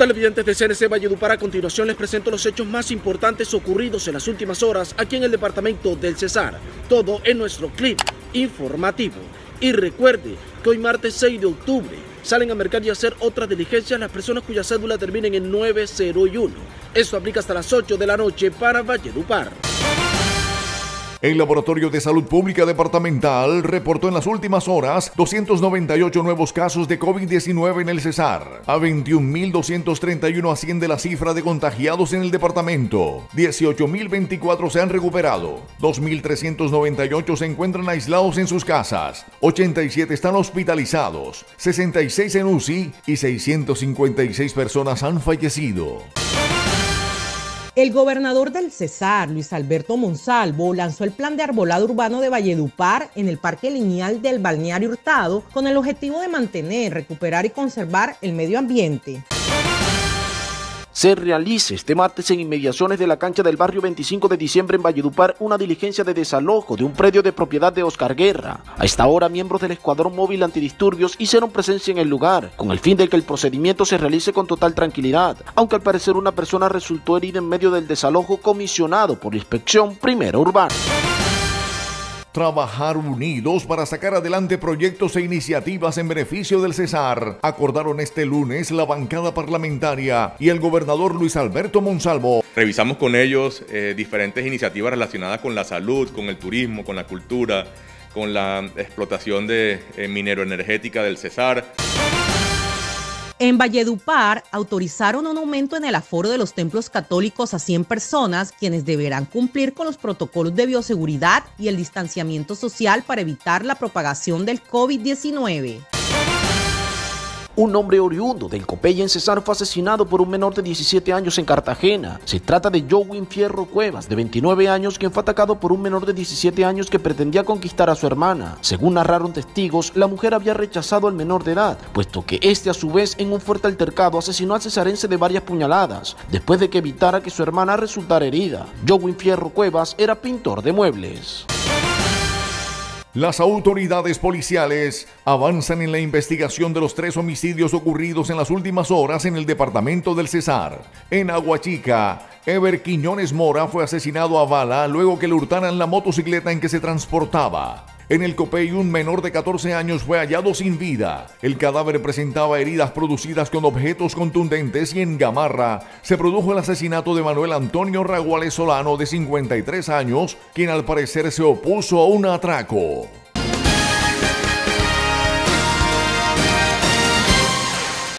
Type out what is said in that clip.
Televidentes de CNC Valledupar, a continuación les presento los hechos más importantes ocurridos en las últimas horas aquí en el departamento del Cesar. Todo en nuestro clip informativo. Y recuerde que hoy martes 6 de octubre salen a mercar y a hacer otras diligencias las personas cuya cédula terminen en 901. Esto aplica hasta las 8 de la noche para Valledupar. El Laboratorio de Salud Pública Departamental reportó en las últimas horas 298 nuevos casos de COVID-19 en el Cesar. A 21.231 asciende la cifra de contagiados en el departamento. 18.024 se han recuperado. 2.398 se encuentran aislados en sus casas. 87 están hospitalizados. 66 en UCI y 656 personas han fallecido. El gobernador del Cesar, Luis Alberto Monsalvo, lanzó el plan de arbolado urbano de Valledupar en el Parque Lineal del Balneario Hurtado con el objetivo de mantener, recuperar y conservar el medio ambiente. Se realiza este martes en inmediaciones de la cancha del barrio 25 de diciembre en Valledupar una diligencia de desalojo de un predio de propiedad de Oscar Guerra. A esta hora, miembros del Escuadrón Móvil Antidisturbios hicieron presencia en el lugar, con el fin de que el procedimiento se realice con total tranquilidad, aunque al parecer una persona resultó herida en medio del desalojo comisionado por la Inspección Primera Urbana. Trabajar unidos para sacar adelante proyectos e iniciativas en beneficio del Cesar, acordaron este lunes la bancada parlamentaria y el gobernador Luis Alberto Monsalvo. Revisamos con ellos diferentes iniciativas relacionadas con la salud, con el turismo, con la cultura, con la explotación de minero-energética del Cesar. En Valledupar autorizaron un aumento en el aforo de los templos católicos a 100 personas, quienes deberán cumplir con los protocolos de bioseguridad y el distanciamiento social para evitar la propagación del COVID-19. Un hombre oriundo del Copey en Cesar fue asesinado por un menor de 17 años en Cartagena. Se trata de Jowin Fierro Cuevas, de 29 años, quien fue atacado por un menor de 17 años que pretendía conquistar a su hermana. Según narraron testigos, la mujer había rechazado al menor de edad, puesto que este a su vez en un fuerte altercado asesinó al cesarense de varias puñaladas, después de que evitara que su hermana resultara herida. Jowin Fierro Cuevas era pintor de muebles. Las autoridades policiales avanzan en la investigación de los 3 homicidios ocurridos en las últimas horas en el departamento del Cesar. En Aguachica, Ever Quiñones Mora fue asesinado a bala luego que le hurtaran la motocicleta en que se transportaba. En el Copey, un menor de 14 años fue hallado sin vida. El cadáver presentaba heridas producidas con objetos contundentes y en Gamarra se produjo el asesinato de Manuel Antonio Raguales Solano, de 53 años, quien al parecer se opuso a un atraco.